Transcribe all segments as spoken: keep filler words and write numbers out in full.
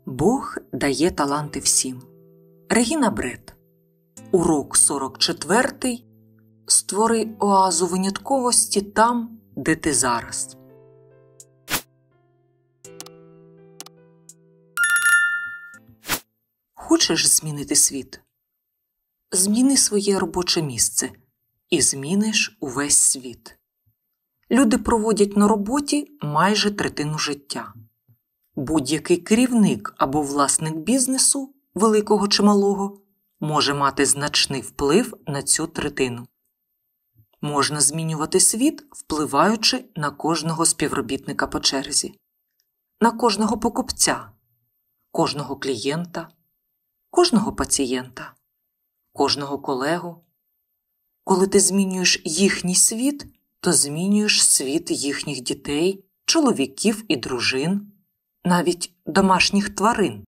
Бог дає таланти всім. Регіна Брет. Урок сорок четвертий. Створи оазу винятковості там, де ти зараз. Хочеш змінити світ? Зміни своє робоче місце і зміниш увесь світ. Люди проводять на роботі майже третину життя. Будь-який керівник або власник бізнесу, великого чи малого, може мати значний вплив на цю третину. Можна змінювати світ, впливаючи на кожного співробітника по черзі, на кожного покупця, кожного клієнта, кожного пацієнта, кожного колегу. Коли ти змінюєш їхній світ, то змінюєш світ їхніх дітей, чоловіків і дружин, навіть домашніх тварин.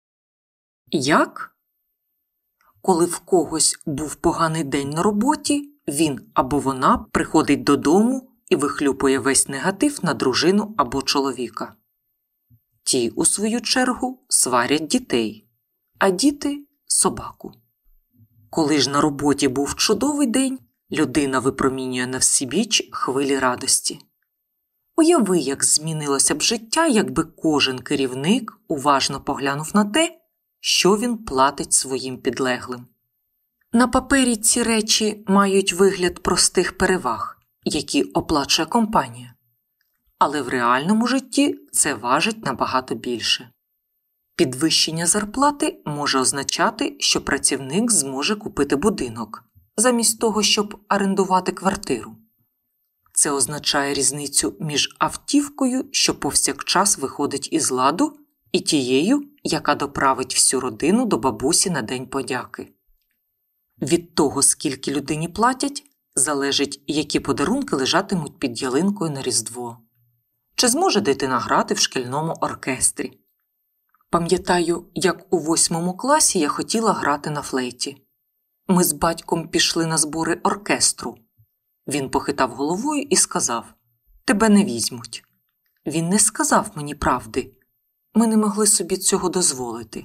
Як? Коли в когось був поганий день на роботі, він або вона приходить додому і вихлюпує весь негатив на дружину або чоловіка. Ті, у свою чергу, сварять дітей, а діти – собаку. Коли ж на роботі був чудовий день, людина випромінює на всебіч хвилі радості. Уяви, як змінилося б життя, якби кожен керівник уважно поглянув на те, що він платить своїм підлеглим. На папері ці речі мають вигляд простих переваг, які оплачує компанія. Але в реальному житті це важить набагато більше. Підвищення зарплати може означати, що працівник зможе купити будинок, замість того, щоб орендувати квартиру. Це означає різницю між автівкою, що повсякчас виходить із ладу, і тією, яка доправить всю родину до бабусі на День подяки. Від того, скільки людині платять, залежить, які подарунки лежатимуть під ялинкою на Різдво. Чи зможе дитина грати в шкільному оркестрі? Пам'ятаю, як у восьмому класі я хотіла грати на флейті. Ми з батьком пішли на збори оркестру. Він похитав головою і сказав: «Тебе не візьмуть». Він не сказав мені правди. Ми не могли собі цього дозволити.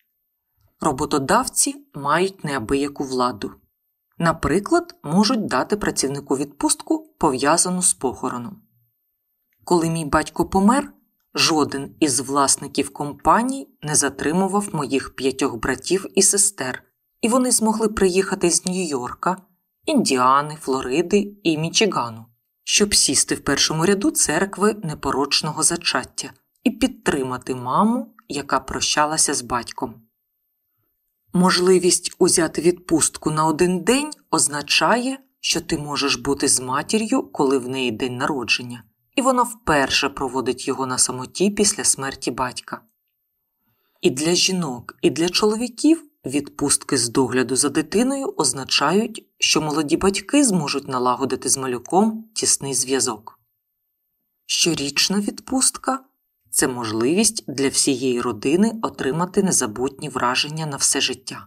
Роботодавці мають неабияку владу. Наприклад, можуть дати працівнику відпустку, пов'язану з похороном. Коли мій батько помер, жоден із власників компаній не затримував моїх п'ятьох братів і сестер, і вони змогли приїхати з Нью-Йорка, Індіани, Флориди і Мічигану, щоб сісти в першому ряду церкви непорочного зачаття і підтримати маму, яка прощалася з батьком. Можливість узяти відпустку на один день означає, що ти можеш бути з матір'ю, коли в неї день народження, і вона вперше проводить його на самоті після смерті батька. І для жінок, і для чоловіків відпустки з догляду за дитиною означають, що молоді батьки зможуть налагодити з малюком тісний зв'язок. Щорічна відпустка – це можливість для всієї родини отримати незабутні враження на все життя.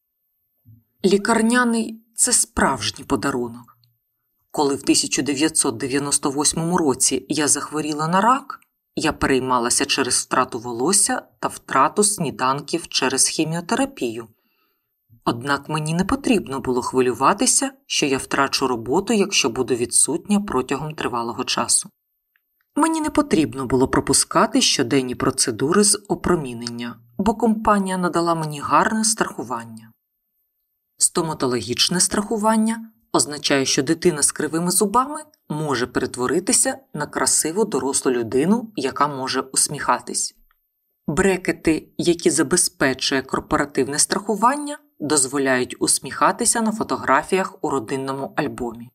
Лікарняний – це справжній подарунок. Коли в тисяча дев'ятсот дев'яносто восьмому році я захворіла на рак, я переймалася через втрату волосся та втрату сніданків через хіміотерапію. Однак мені не потрібно було хвилюватися, що я втрачу роботу, якщо буду відсутня протягом тривалого часу. Мені не потрібно було пропускати щоденні процедури з опромінення, бо компанія надала мені гарне страхування. Стоматологічне страхування означає, що дитина з кривими зубами може перетворитися на красиву дорослу людину, яка може усміхатись. Брекети, які забезпечує корпоративне страхування, дозволяють усміхатися на фотографіях у родинному альбомі.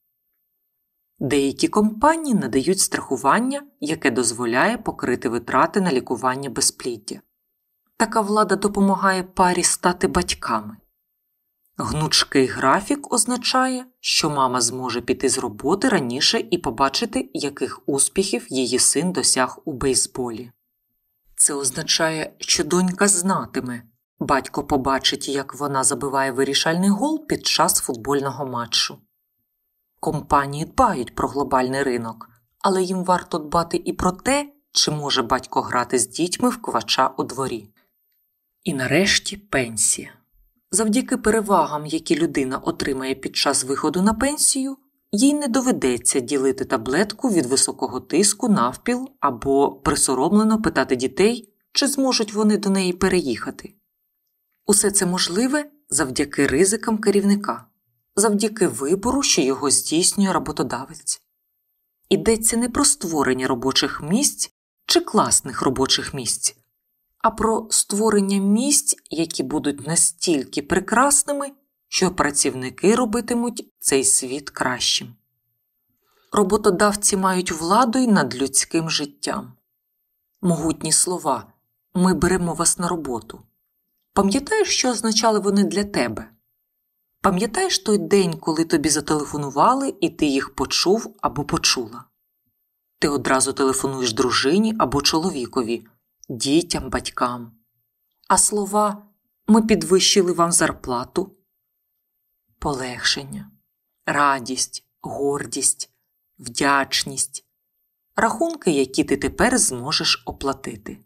Деякі компанії надають страхування, яке дозволяє покрити витрати на лікування безпліддя. Така влада допомагає парі стати батьками. Гнучкий графік означає, що мама зможе піти з роботи раніше і побачити, яких успіхів її син досяг у бейсболі. Це означає, що донька знатиме, батько побачить, як вона забиває вирішальний гол під час футбольного матчу. Компанії дбають про глобальний ринок, але їм варто дбати і про те, чи може батько грати з дітьми в квача у дворі. І нарешті пенсія. Завдяки перевагам, які людина отримає під час виходу на пенсію, їй не доведеться ділити таблетку від високого тиску навпіл або присоромлено питати дітей, чи зможуть вони до неї переїхати. Усе це можливе завдяки ризикам керівника, завдяки вибору, що його здійснює роботодавець. Йдеться не про створення робочих місць чи класних робочих місць, а про створення місць, які будуть настільки прекрасними, що працівники робитимуть цей світ кращим. Роботодавці мають владу й над людським життям. Могутні слова «ми беремо вас на роботу». Пам'ятаєш, що означали вони для тебе? Пам'ятаєш той день, коли тобі зателефонували і ти їх почув або почула? Ти одразу телефонуєш дружині або чоловікові, дітям, батькам. А слова «ми підвищили вам зарплату» – полегшення, радість, гордість, вдячність, рахунки, які ти тепер зможеш оплатити.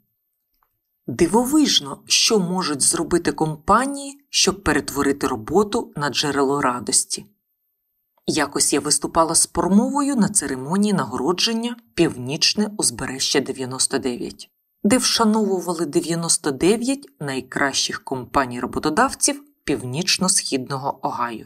Дивовижно, що можуть зробити компанії, щоб перетворити роботу на джерело радості. Якось я виступала з промовою на церемонії нагородження «Північне узбережжя дев'яносто дев'ять», де вшановували дев'яносто дев'ять найкращих компаній-роботодавців Північно-Східного Огайо.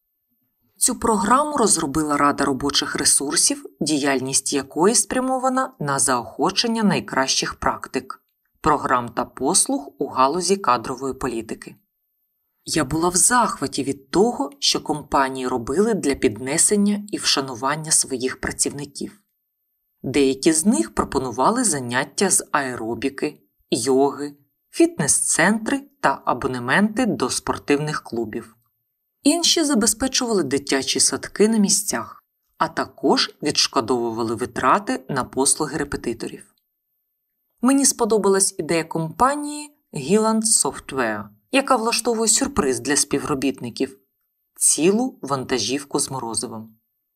Цю програму розробила Рада робочих ресурсів, діяльність якої спрямована на заохочення найкращих практик, програм та послуг у галузі кадрової політики. Я була в захваті від того, що компанії робили для піднесення і вшанування своїх працівників. Деякі з них пропонували заняття з аеробіки, йоги, фітнес-центри та абонементи до спортивних клубів. Інші забезпечували дитячі садки на місцях, а також відшкодовували витрати на послуги репетиторів. Мені сподобалась ідея компанії Gilland Software, яка влаштовує сюрприз для співробітників – цілу вантажівку з морозивом.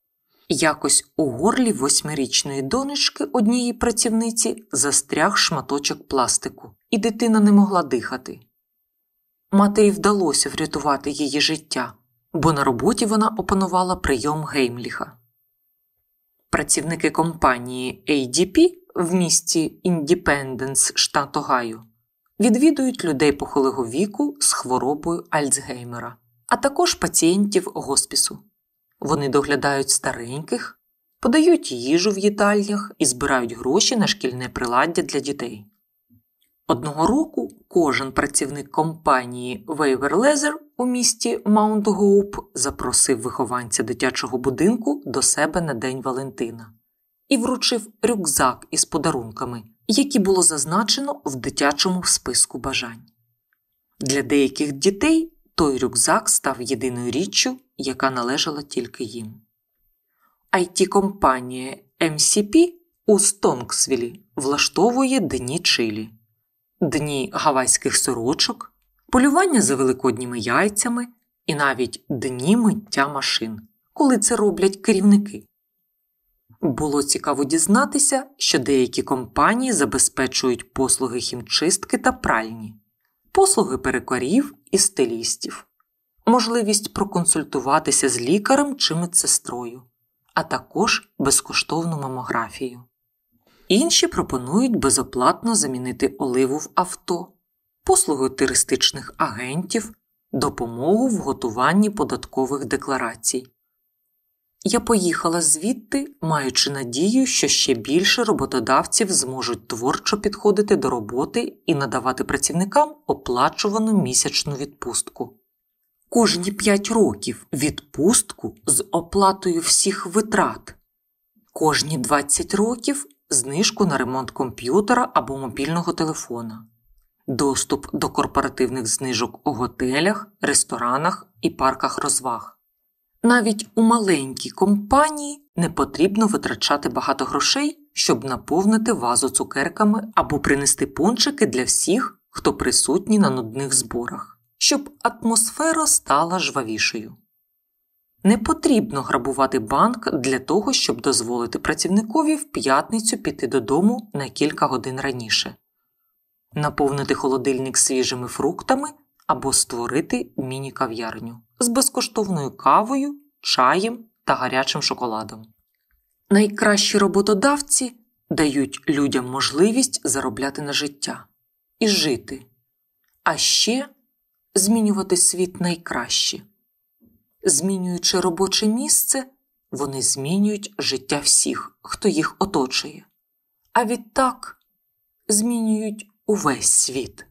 Якось у горлі восьмирічної донечки однієї працівниці застряг шматочок пластику, і дитина не могла дихати. Матері вдалося врятувати її життя, бо на роботі вона опанувала прийом Геймліха. Працівники компанії ей ді пі в місті Індіпенденс, штат Огайо, відвідують людей похилого віку з хворобою Альцгеймера, а також пацієнтів госпісу. Вони доглядають стареньких, подають їжу в їдальнях і збирають гроші на шкільне приладдя для дітей. Одного року кожен працівник компанії Waiver Leather у місті Маунт Гоуп запросив вихованця дитячого будинку до себе на День Валентина і вручив рюкзак із подарунками, які було зазначено в дитячому списку бажань. Для деяких дітей той рюкзак став єдиною річчю, яка належала тільки їм. ай ті-компанія ем сі пі у Стонксвілі влаштовує Дні чилі, Дні гавайських сорочок, полювання за великодніми яйцями і навіть Дні миття машин, коли це роблять керівники. Було цікаво дізнатися, що деякі компанії забезпечують послуги хімчистки та пральні, послуги перукарів і стилістів, можливість проконсультуватися з лікарем чи медсестрою, а також безкоштовну мамографію. Інші пропонують безоплатно замінити оливу в авто, послуги туристичних агентів, допомогу в готуванні податкових декларацій. Я поїхала звідти, маючи надію, що ще більше роботодавців зможуть творчо підходити до роботи і надавати працівникам оплачувану місячну відпустку. Кожні п'ять років відпустку з оплатою всіх витрат. Кожні двадцять років знижку на ремонт комп'ютера або мобільного телефона. Доступ до корпоративних знижок у готелях, ресторанах і парках розваг. Навіть у маленькій компанії не потрібно витрачати багато грошей, щоб наповнити вазу цукерками або принести пончики для всіх, хто присутній на нудних зборах, щоб атмосфера стала жвавішою. Не потрібно грабувати банк для того, щоб дозволити працівникові в п'ятницю піти додому на кілька годин раніше. наповнити холодильник свіжими фруктами або створити міні-кав'ярню з безкоштовною кавою, чаєм та гарячим шоколадом. Найкращі роботодавці дають людям можливість заробляти на життя і жити, а ще змінювати світ найкраще. Змінюючи робоче місце, вони змінюють життя всіх, хто їх оточує, а відтак змінюють увесь світ.